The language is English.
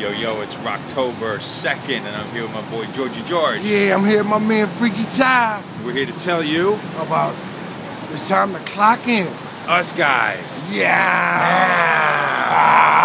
Yo, it's Rocktober 2nd, and I'm here with my boy Georgie George. Yeah, I'm here with my man Freaky Ty. We're here to tell you about it's time to clock in. us guys. Yeah.